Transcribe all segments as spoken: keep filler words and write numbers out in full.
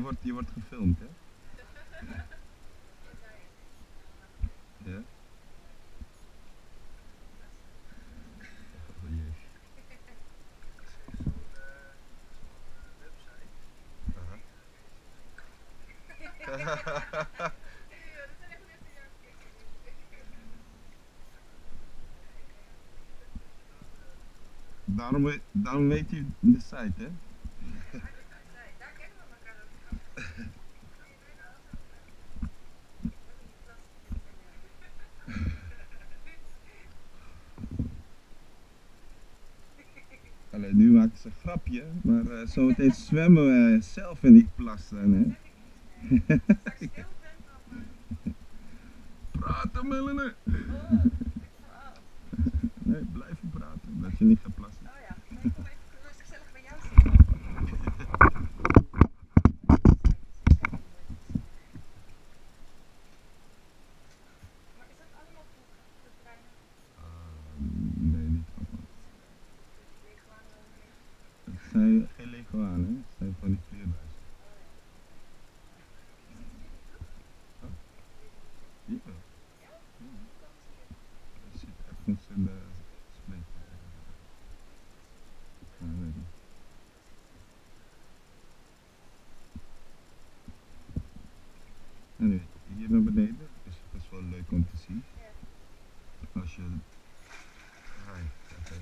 wordt, je wordt gefilmd, hè? Ja? Oh jee. Aha. Daarom, we- daarom weet je de site, hè? Allee, nu maakt ze een grapje, maar uh, zometeen zwemmen we zelf in die plassen, hè? Praten, Melanie! Nee, blijven praten, dat je niet gaat plassen. Oh ja, nee, ik kom even rustig gezellig bij jou zitten. Maar is dat allemaal voor de treinen? Uh, nee, niet allemaal. Leguanen wel mee? Het zijn geen leguanen, hè? Het zijn van die vleermuizen. Huh? Ja. Ja? Ja. Hoe komen ze hier? Er zit ergens in de spleet. Ja, weet niet. Anyway, hier naar beneden is best wel leuk om te zien. Ja. Als je... Hi, oké.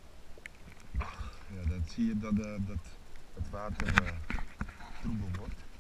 Ja, dan zie je dat, uh, dat het water uh, troebel wordt.